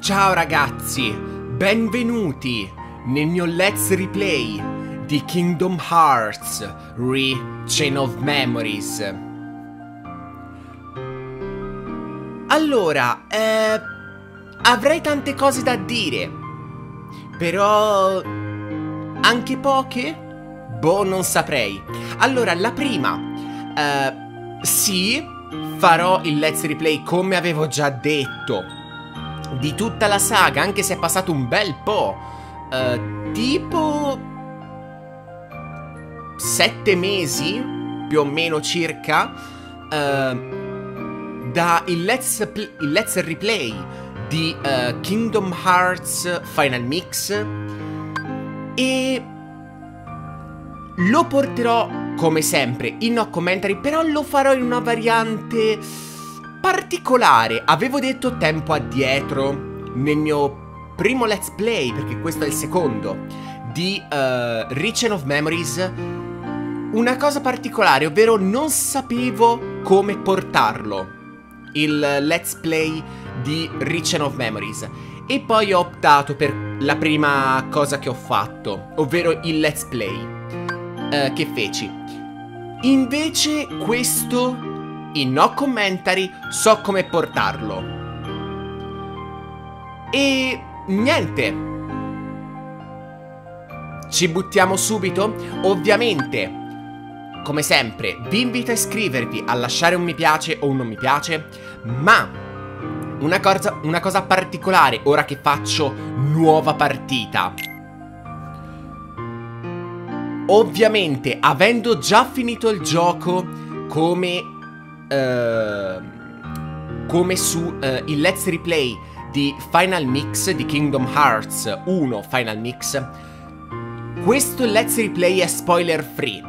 Ciao ragazzi, benvenuti nel mio Let's Replay di Kingdom Hearts Chain of Memories. Allora, avrei tante cose da dire, però anche poche? Boh, non saprei. Allora, la prima, sì, farò il Let's Replay come avevo già detto di tutta la saga, anche se è passato un bel po', tipo 7 mesi, più o meno circa, da il Let's Replay di Kingdom Hearts Final Mix, e lo porterò come sempre in no commentary, però lo farò in una variante particolare. Avevo detto tempo addietro nel mio primo let's play, perché questo è il secondo, di Chain of Memories, una cosa particolare, ovvero non sapevo come portarlo, il let's play di Chain of Memories, e poi ho optato per la prima cosa che ho fatto, ovvero il let's play che feci. Invece questo, in no commentary, so come portarlo. E niente, ci buttiamo subito. Ovviamente, come sempre, vi invito a iscrivervi, a lasciare un mi piace o un non mi piace. Ma una cosa particolare, ora che faccio nuova partita, ovviamente, avendo già finito il gioco come su il Let's Replay di Final Mix, di Kingdom Hearts 1 Final Mix, questo Let's Replay è spoiler free.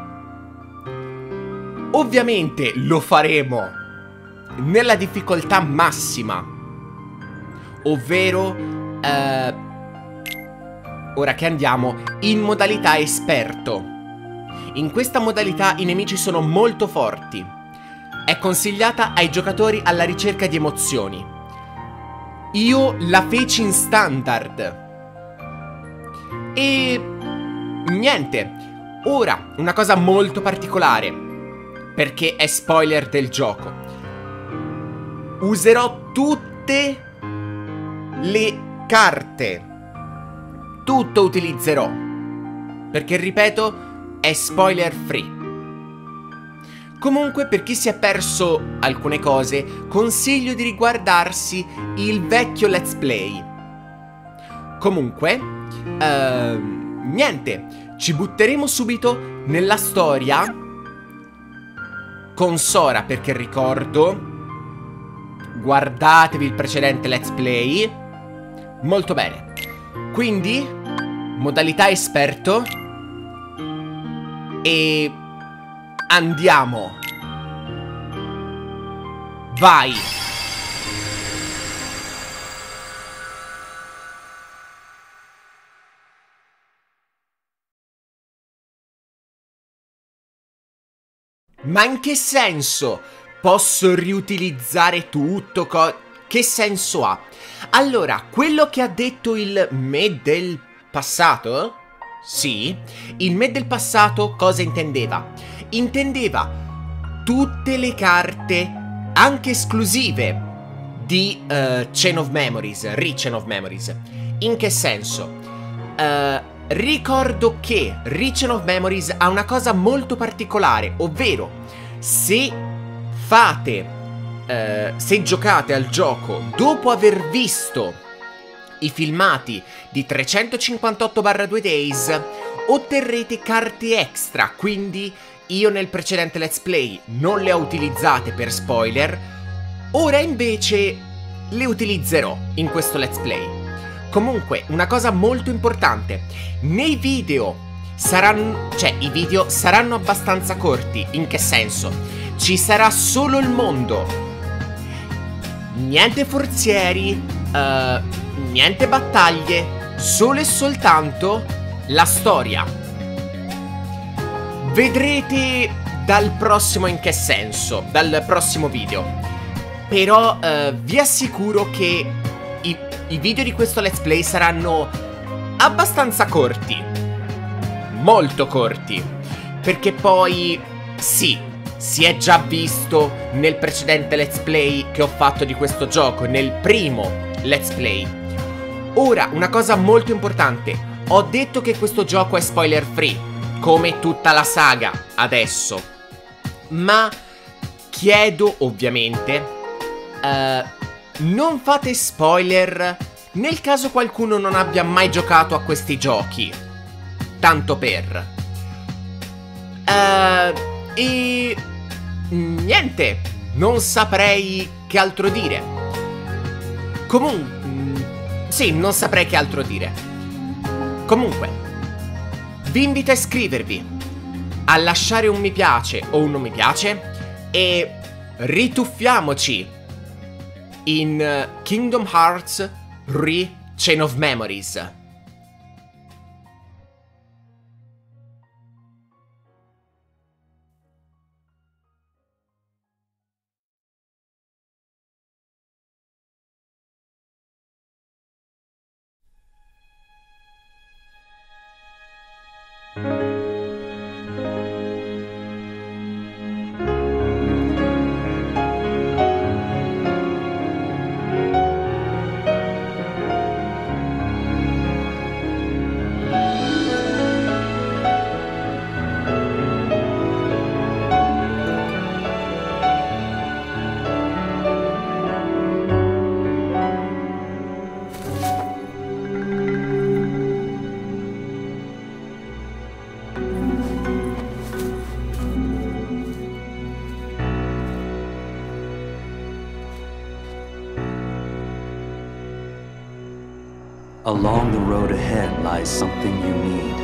Ovviamente lo faremo nella difficoltà massima, ovvero ora che andiamo in modalità esperto. In questa modalità i nemici sono molto forti. È consigliata ai giocatori alla ricerca di emozioni. Io la feci in standard. E niente. Ora, una cosa molto particolare, perché è spoiler del gioco. Userò tutte le carte. Tutto utilizzerò, perché, ripeto, è spoiler free. Comunque, per chi si è perso alcune cose, consiglio di riguardarsi il vecchio let's play. Comunque, niente, ci butteremo subito nella storia con Sora, perché ricordo, guardatevi il precedente let's play. Molto bene. Quindi, modalità esperto, e andiamo. Vai. Ma in che senso? Posso riutilizzare tutto? Che senso ha? Allora, quello che ha detto il me del passato? Sì, il me del passato cosa intendeva? Intendeva tutte le carte, anche esclusive, di Chain of Memories, Chain of Memories. In che senso? Ricordo che Chain of Memories ha una cosa molto particolare, ovvero se giocate al gioco dopo aver visto i filmati di 358/2 Days, otterrete carte extra. Quindi io nel precedente let's play non le ho utilizzate per spoiler, ora invece le utilizzerò in questo let's play. Comunque, una cosa molto importante, nei video i video saranno abbastanza corti. In che senso? Ci sarà solo il mondo, niente forzieri, niente battaglie, solo e soltanto la storia. Vedrete dal prossimo in che senso, dal prossimo video. Però vi assicuro che i video di questo let's play saranno abbastanza corti, molto corti, perché poi sì, si è già visto nel precedente let's play che ho fatto di questo gioco, nel primo let's play. Ora, una cosa molto importante, ho detto che questo gioco è spoiler free, come tutta la saga adesso, ma chiedo ovviamente, non fate spoiler nel caso qualcuno non abbia mai giocato a questi giochi, tanto per. E niente, non saprei che altro dire. Comunque, sì, non saprei che altro dire. Comunque, vi invito a iscrivervi, a lasciare un mi piace o un non mi piace e rituffiamoci in Kingdom Hearts Chain of Memories. Along the road ahead lies something you need.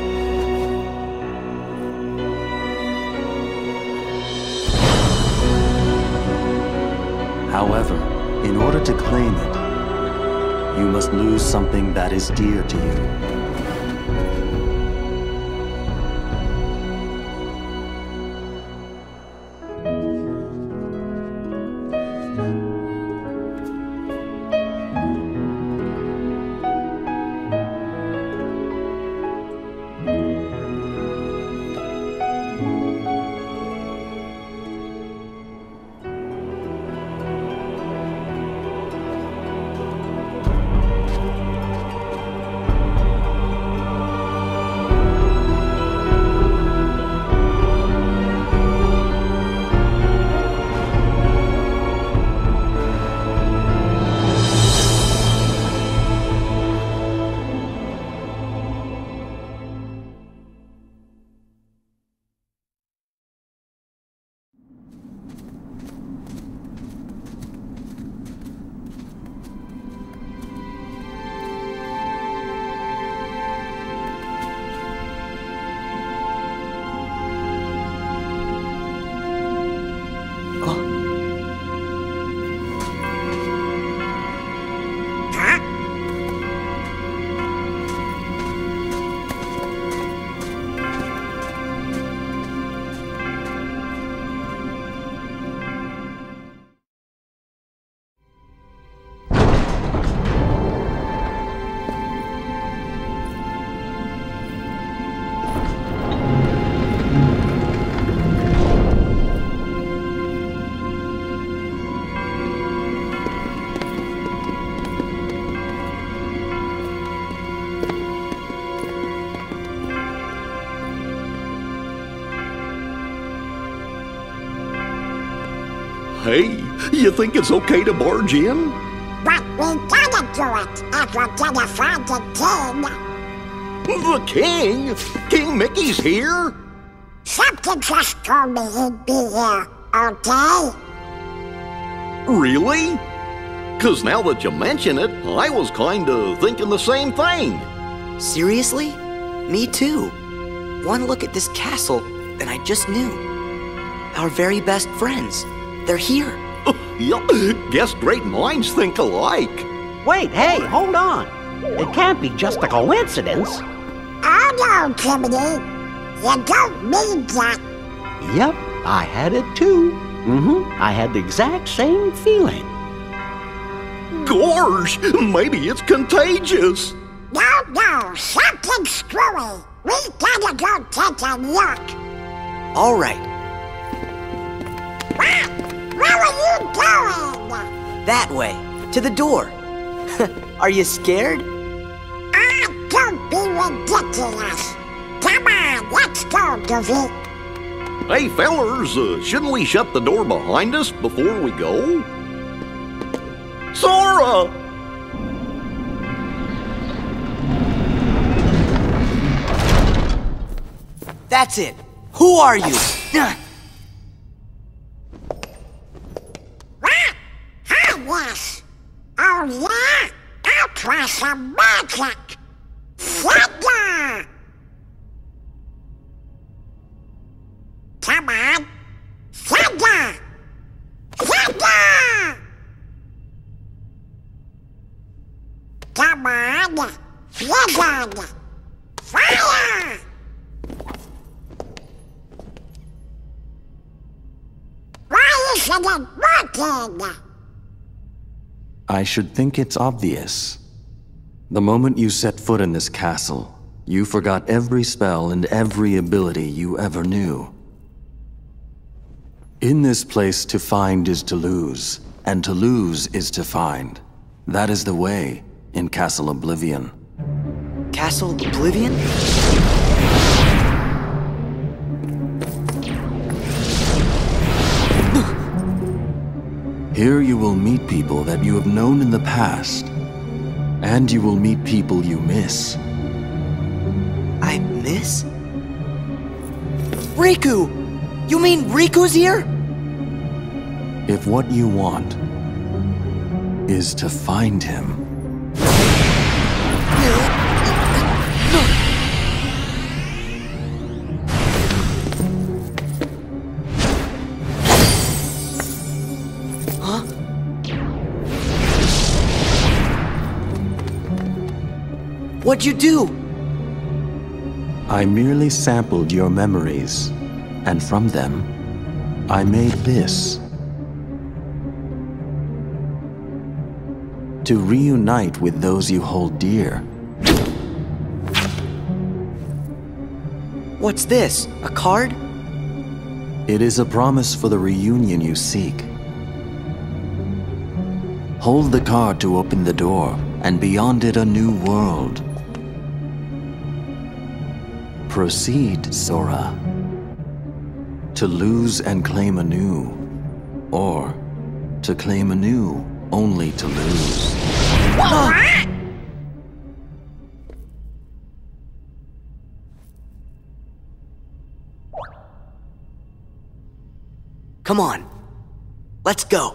However, in order to claim it, you must lose something that is dear to you. Hey, you think it's okay to barge in? But we gotta do it if we're gonna find the king. The king? King Mickey's here? Something just told me he'd be here, okay? Really? 'Cause now that you mention it, I was kinda thinking the same thing. Seriously? Me too. One look at this castle, and I just knew. Our very best friends. They're here. Yup, guess great minds think alike. Wait, hey, hold on. It can't be just a coincidence. Oh no, Jiminy. You don't mean that. Yep, I had it too. I had the exact same feeling. Gorge, maybe it's contagious. No, something screwy. We gotta go take a look. All right, Where are you going? that way, to the door. Are you scared? Don't be ridiculous. Come on, let's go, Doofy. Hey, fellers, shouldn't we shut the door behind us before we go? Sora! That's it. Who are you? Hi, yes. Oh, yeah? I'll try some magic. Thunder! Come on. Thunder! Thunder! Come on. Blizzard! Fire! Why isn't it working? I should think it's obvious. The moment you set foot in this castle, you forgot every spell and every ability you ever knew. In this place, to find is to lose, and to lose is to find. That is the way in Castle Oblivion. Castle Oblivion? Here you will meet people that you have known in the past, and you will meet people you miss. I miss? Riku! You mean Riku's here? If what you want is to find him, Huh? What'd you do? I merely sampled your memories, and from them, I made this. To reunite with those you hold dear. What's this? A card? It is a promise for the reunion you seek. Hold the card to open the door, and beyond it a new world. Proceed, Sora. To lose and claim anew, or to claim anew only to lose. Come on. Let's go.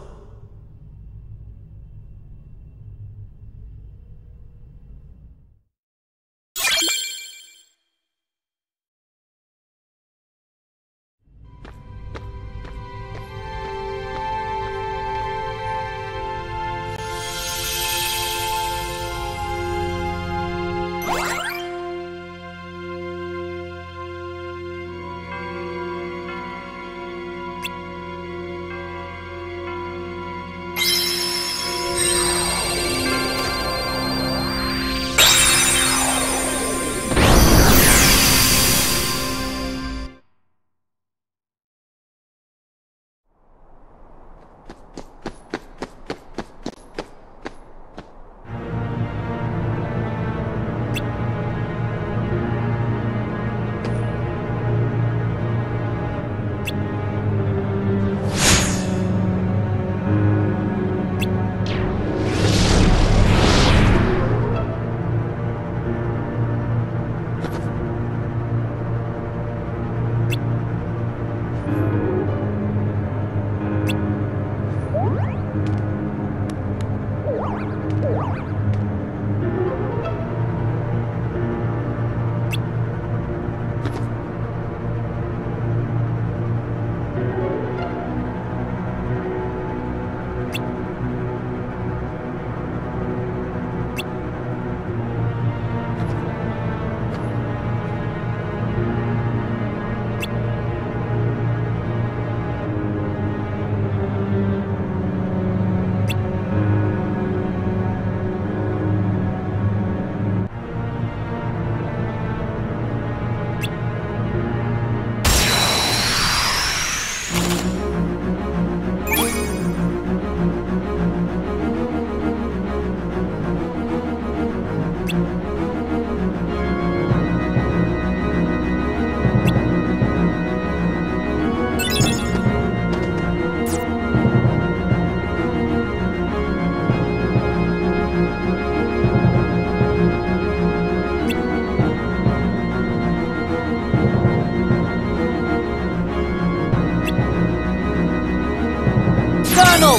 signal!